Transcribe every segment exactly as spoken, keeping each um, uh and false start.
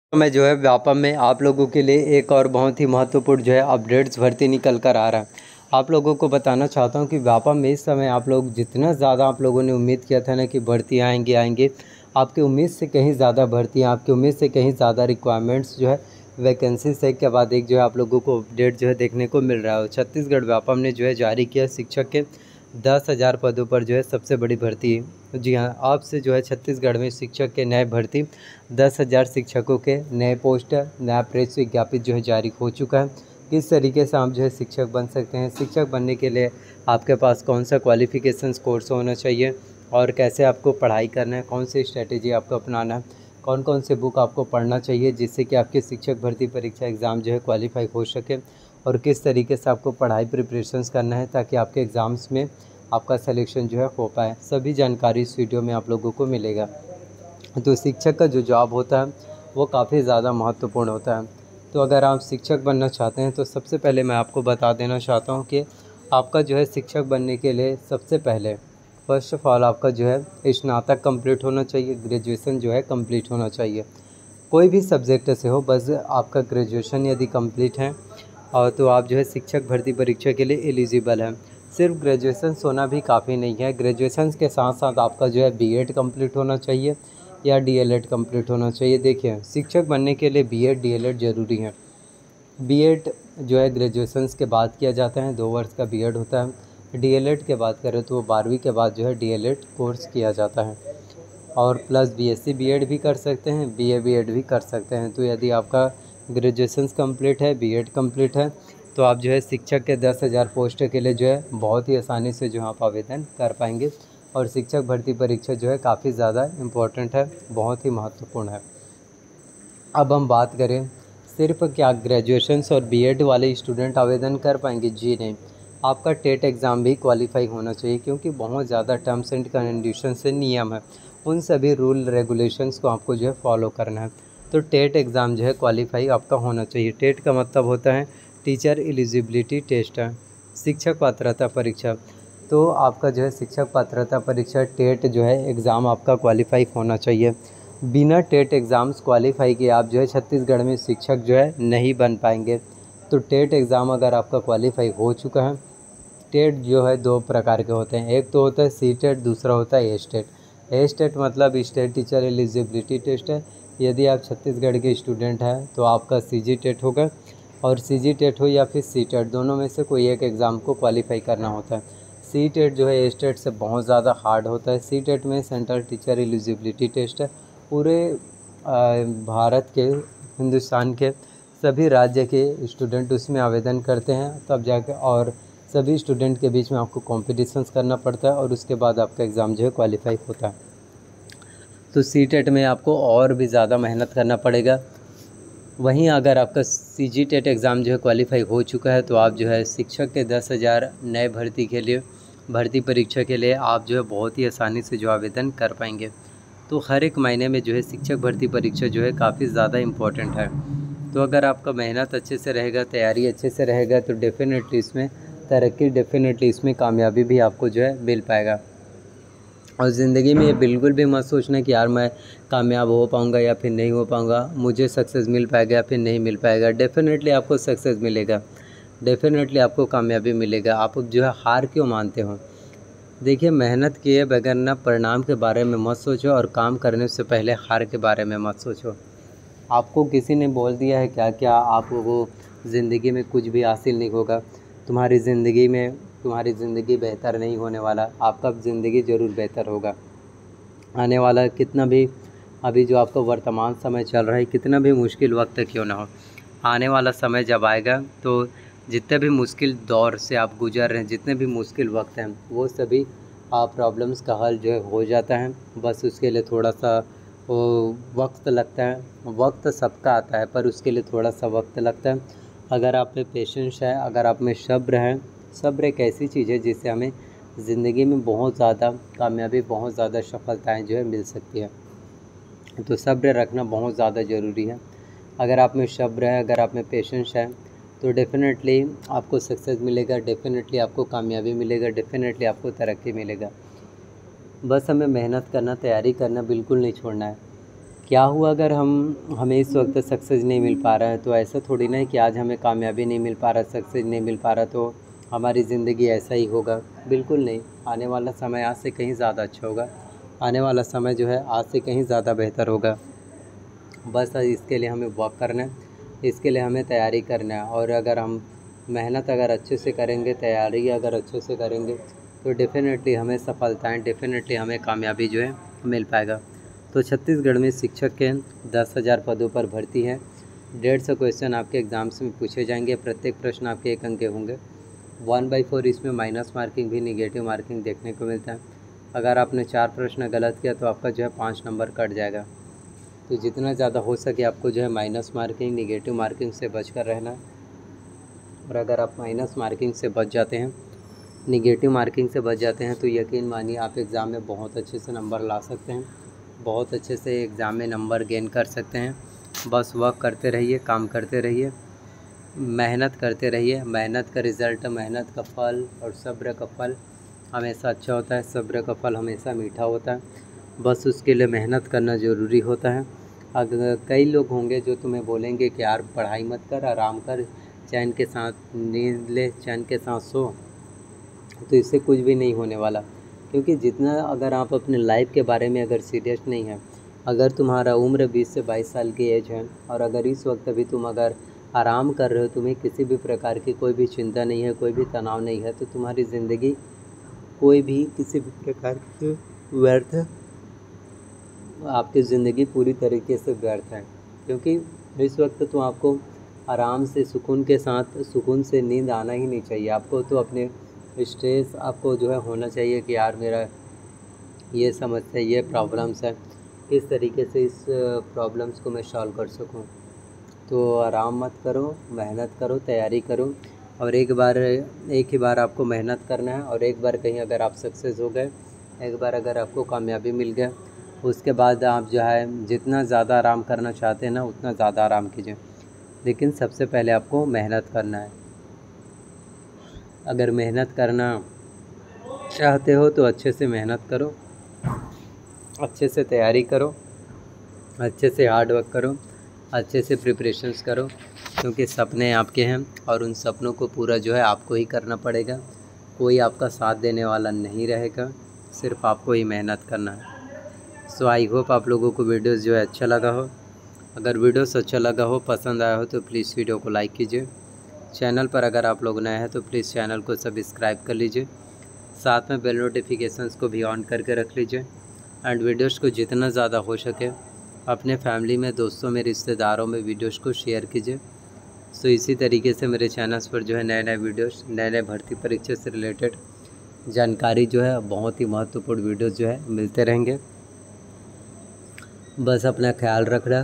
मैं जो है व्यापम में आप लोगों के लिए एक और बहुत ही महत्वपूर्ण जो है अपडेट्स भर्ती निकल कर आ रहा है। आप लोगों को बताना चाहता हूं कि व्यापम में इस समय आप लोग जितना ज़्यादा आप लोगों ने उम्मीद किया था ना कि भर्ती आएंगे आएंगे आपकी उम्मीद से कहीं ज़्यादा भर्तियाँ, आपकी उम्मीद से कहीं ज़्यादा रिक्वायरमेंट्स जो है वैकेंसी से एक के बाद एक जो है आप लोगों को अपडेट जो है देखने को मिल रहा है। छत्तीसगढ़ व्यापम ने जो है जारी किया शिक्षक के दस हज़ार पदों पर जो है सबसे बड़ी भर्ती। जी हाँ, आपसे जो है छत्तीसगढ़ में शिक्षक के नए भर्ती दस हज़ार शिक्षकों के नए पोस्ट नया प्रेस विज्ञापित जो है जारी हो चुका है। किस तरीके से आप जो है शिक्षक बन सकते हैं, शिक्षक बनने के लिए आपके पास कौन सा क्वालिफ़िकेशंस कोर्स होना चाहिए और कैसे आपको पढ़ाई करना है, कौन सी स्ट्रेटेजी आपको अपनाना है, कौन कौन से बुक आपको पढ़ना चाहिए जिससे कि आपके शिक्षक भर्ती परीक्षा एग्ज़ाम जो है क्वालिफाई हो सके, और किस तरीके से आपको पढ़ाई प्रिपरेशंस करना है ताकि आपके एग्ज़ाम्स में आपका सिलेक्शन जो है हो पाए। सभी जानकारी इस वीडियो में आप लोगों को मिलेगा। तो शिक्षक का जो जॉब होता है वो काफ़ी ज़्यादा महत्वपूर्ण होता है। तो अगर आप शिक्षक बनना चाहते हैं तो सबसे पहले मैं आपको बता देना चाहता हूँ कि आपका जो है शिक्षक बनने के लिए सबसे पहले फ़र्स्ट ऑफ़ ऑल आपका जो है स्नातक कंप्लीट होना चाहिए, ग्रेजुएशन जो है कंप्लीट होना चाहिए। कोई भी सब्जेक्ट से हो, बस आपका ग्रेजुएशन यदि कंप्लीट है और तो आप जो है शिक्षक भर्ती परीक्षा के लिए एलिजिबल हैं। सिर्फ ग्रेजुएशन होना भी काफ़ी नहीं है, ग्रेजुएशन के साथ साथ आपका जो है बीएड कंप्लीट होना चाहिए या डीएलएड कंप्लीट होना चाहिए। देखिए, शिक्षक बनने के लिए बीएड डीएलएड ज़रूरी है। बीएड जो है ग्रेजुएशंस के बाद किया जाता है, दो वर्ष का बीएड होता है। डीएलएड के बात करें तो वो बारहवीं के बाद जो है डीएलएड कोर्स किया जाता है, और प्लस बीएससी बीएड भी कर सकते हैं, बीए बीएड भी कर सकते हैं। तो यदि आपका ग्रेजुएशंस कंप्लीट है, बीएड कंप्लीट है, तो आप जो है शिक्षक के दस हज़ार पोस्ट के लिए जो है बहुत ही आसानी से जो आप आवेदन कर पाएंगे। और शिक्षक भर्ती परीक्षा जो है काफ़ी ज़्यादा इम्पोर्टेंट है, बहुत ही महत्वपूर्ण है। अब हम बात करें सिर्फ क्या ग्रेजुएशंस और बीएड वाले स्टूडेंट आवेदन कर पाएंगे? जी नहीं, आपका टेट एग्ज़ाम भी क्वालिफाई होना चाहिए, क्योंकि बहुत ज़्यादा टर्म्स एंड कंडीशन से नियम है, उन सभी रूल रेगुलेशंस को आपको जो है फॉलो करना है। तो टेट एग्ज़ाम जो है क्वालिफाई आपका होना चाहिए। टेट का मतलब होता है टीचर एलिजिबिलिटी टेस्ट है, शिक्षक पात्रता परीक्षा। तो आपका जो है शिक्षक पात्रता परीक्षा टेट जो है एग्ज़ाम आपका क्वालिफाई होना चाहिए। बिना टेट एग्ज़ाम्स क्वालिफाई किए आप जो है छत्तीसगढ़ में शिक्षक जो है नहीं बन पाएंगे। तो टेट एग्ज़ाम अगर आपका क्वालिफाई हो चुका है, टेट जो है दो प्रकार के होते हैं, एक तो होता है सी टेट, दूसरा होता है ए स्टेट। ए स्टेट मतलब स्टेट टीचर एलिजिबिलिटी टेस्ट है। यदि आप छत्तीसगढ़ के स्टूडेंट हैं तो आपका सी जी टेट होगा, और सी जी टेट हो या फिर सी टेट, दोनों में से कोई एक एग्ज़ाम को क्वालिफाई करना होता है। सी टेट जो है ए स्टेट से बहुत ज़्यादा हार्ड होता है। सी टेट में सेंट्रल टीचर एलिजिबिलिटी टेस्ट है, पूरे भारत के, हिंदुस्तान के सभी राज्य के स्टूडेंट उसमें आवेदन करते हैं, तब जाके और सभी स्टूडेंट के बीच में आपको कॉम्पिटिशन्स करना पड़ता है और उसके बाद आपका एग्ज़ाम जो है क्वालिफाई होता है। तो सी टेट में आपको और भी ज़्यादा मेहनत करना पड़ेगा। वहीं अगर आपका सी जी टेट एग्ज़ाम जो है क्वालिफाई हो चुका है तो आप जो है शिक्षक के दस हज़ार नए भर्ती के लिए, भर्ती परीक्षा के लिए आप जो है बहुत ही आसानी से जो आवेदन कर पाएंगे। तो हर एक महीने में जो है शिक्षक भर्ती परीक्षा जो है काफ़ी ज़्यादा इम्पोर्टेंट है। तो अगर आपका मेहनत अच्छे से रहेगा, तैयारी अच्छे से रहेगा, तो डेफिनेटली इसमें तरक्की, डेफिनेटली इसमें कामयाबी भी आपको जो है मिल पाएगा। और ज़िंदगी में ये बिल्कुल भी मत सोचना कि यार मैं कामयाब हो पाऊँगा या फिर नहीं हो पाऊँगा, मुझे सक्सेस मिल पाएगा या फिर नहीं मिल पाएगा। डेफिनेटली आपको सक्सेस मिलेगा, डेफिनेटली आपको कामयाबी मिलेगा। आप जो है हार क्यों मानते हो? देखिए, मेहनत किए बगैर ना परिणाम के बारे में मत सोचो, और काम करने से पहले हार के बारे में मत सोचो। आपको किसी ने बोल दिया है क्या क्या आपको ज़िंदगी में कुछ भी हासिल नहीं होगा? तुम्हारी ज़िंदगी में तुम्हारी ज़िंदगी बेहतर नहीं होने वाला, आपका ज़िंदगी ज़रूर बेहतर होगा। आने वाला कितना भी, अभी जो आपका वर्तमान समय चल रहा है, कितना भी मुश्किल वक्त क्यों ना हो, आने वाला समय जब आएगा तो जितने भी मुश्किल दौर से आप गुजर रहे हैं, जितने भी मुश्किल वक्त हैं, वो सभी प्रॉब्लम्स का हल जो है हो जाता है। बस उसके लिए थोड़ा सा वो वक्त लगता है। वक्त सबका आता है, पर उसके लिए थोड़ा सा वक्त लगता है। अगर आप में पेशेंस है, अगर आप में सब्र है, सब्र एक ऐसी चीज़ है जिससे हमें ज़िंदगी में बहुत ज़्यादा कामयाबी, बहुत ज़्यादा सफलताएँ जो है मिल सकती है। तो सब्र रखना बहुत ज़्यादा ज़रूरी है। अगर आप में सब्र है, अगर आप में पेशेंस है, तो डेफ़िनेटली आपको सक्सेस मिलेगा, डेफ़िनेटली आपको कामयाबी मिलेगा, डेफ़िनेटली आपको तरक्की मिलेगा। बस हमें मेहनत करना, तैयारी करना बिल्कुल नहीं छोड़ना है। क्या हुआ अगर हम हमें इस वक्त सक्सेस नहीं मिल पा रहा है, तो ऐसा थोड़ी ना है कि आज हमें कामयाबी नहीं मिल पा रहा, सक्सेस नहीं मिल पा रहा तो हमारी ज़िंदगी ऐसा ही होगा। बिल्कुल नहीं, आने वाला समय आज से कहीं ज़्यादा अच्छा होगा। आने वाला समय जो है आज से कहीं ज़्यादा बेहतर होगा। बस इसके लिए हमें वर्क करना है, इसके लिए हमें तैयारी करना है। और अगर हम मेहनत अगर अच्छे से करेंगे, तैयारी अगर अच्छे से करेंगे, तो डेफ़िनेटली हमें सफलताएँ, डेफ़िनेटली हमें कामयाबी जो है मिल पाएगा। तो छत्तीसगढ़ में शिक्षक के दस हज़ार पदों पर भर्ती है। डेढ़ सौ क्वेश्चन आपके एग्ज़ाम्स में पूछे जाएंगे। प्रत्येक प्रश्न आपके एक अंक के होंगे। वन बाई फोर इसमें माइनस मार्किंग भी, निगेटिव मार्किंग देखने को मिलता है। अगर आपने चार प्रश्न गलत किया तो आपका जो है पाँच नंबर कट जाएगा। तो जितना ज़्यादा हो सके आपको जो है माइनस मार्किंग, निगेटिव मार्किंग से बच कर रहना है। और अगर आप माइनस मार्किंग से बच जाते हैं, निगेटिव मार्किंग से बच जाते हैं, तो यकीन मानिए आप एग्ज़ाम में बहुत अच्छे से नंबर ला सकते हैं, बहुत अच्छे से एग्ज़ाम में नंबर गेन कर सकते हैं। बस वर्क करते रहिए, काम करते रहिए, मेहनत करते रहिए। मेहनत का रिज़ल्ट, मेहनत का फल और सब्र का फल हमेशा अच्छा होता है। सब्र का फल हमेशा मीठा होता है। बस उसके लिए मेहनत करना ज़रूरी होता है। अगर कई लोग होंगे जो तुम्हें बोलेंगे कि यार पढ़ाई मत कर, आराम कर, चैन के साथ नींद ले, चैन के साथ सो, तो इससे कुछ भी नहीं होने वाला। क्योंकि जितना अगर आप अपने लाइफ के बारे में अगर सीरियस नहीं हैं, अगर तुम्हारा उम्र बीस से बाईस साल की एज है और अगर इस वक्त भी तुम अगर आराम कर रहे हो, तुम्हें किसी भी प्रकार की कोई भी चिंता नहीं है, कोई भी तनाव नहीं है, तो तुम्हारी ज़िंदगी कोई भी किसी भी प्रकार की व्यर्थ है, आपकी ज़िंदगी पूरी तरीके से व्यर्थ है। क्योंकि इस वक्त तो आपको आराम से सुकून के साथ सुकून से नींद आना ही नहीं चाहिए। आपको तो अपने स्ट्रेस आपको जो है होना चाहिए कि यार मेरा ये समस्या, ये प्रॉब्लम्स है, किस तरीके से इस प्रॉब्लम्स को मैं सॉल्व कर सकूं। तो आराम मत करो, मेहनत करो, तैयारी करो। और एक बार एक ही बार आपको मेहनत करना है। और एक बार कहीं अगर आप सक्सेस हो गए, एक बार अगर आपको कामयाबी मिल गया, उसके बाद आप जो है जितना ज़्यादा आराम करना चाहते हैं ना, उतना ज़्यादा आराम कीजिए। लेकिन सबसे पहले आपको मेहनत करना है। अगर मेहनत करना चाहते हो तो अच्छे से मेहनत करो, अच्छे से तैयारी करो, अच्छे से हार्ड वर्क करो, अच्छे से प्रिपरेशंस करो। क्योंकि सपने आपके हैं और उन सपनों को पूरा जो है आपको ही करना पड़ेगा। कोई आपका साथ देने वाला नहीं रहेगा, सिर्फ आपको ही मेहनत करना है। सो आई होप आप लोगों को वीडियोस जो है अच्छा लगा हो। अगर वीडियोस अच्छा लगा हो, पसंद आया हो, तो प्लीज़ वीडियो को लाइक कीजिए। चैनल पर अगर आप लोग नए हैं तो प्लीज़ चैनल को सब्सक्राइब कर लीजिए। साथ में बेल नोटिफिकेशंस को भी ऑन करके रख लीजिए। एंड वीडियोस को जितना ज़्यादा हो सके अपने फैमिली में, दोस्तों में, रिश्तेदारों में वीडियोस को शेयर कीजिए। सो इसी तरीके से मेरे चैनल्स पर जो है नए नए वीडियोस, नए नए भर्ती परीक्षा से रिलेटेड जानकारी जो है, बहुत ही महत्वपूर्ण वीडियोस जो है मिलते रहेंगे। बस अपना ख्याल रखना,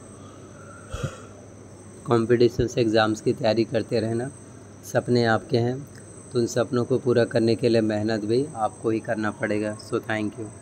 कॉम्पिटिशन्स एग्ज़ाम्स की तैयारी करते रहना। सपने आपके हैं तो उन सपनों को पूरा करने के लिए मेहनत भी आपको ही करना पड़ेगा। So thank you.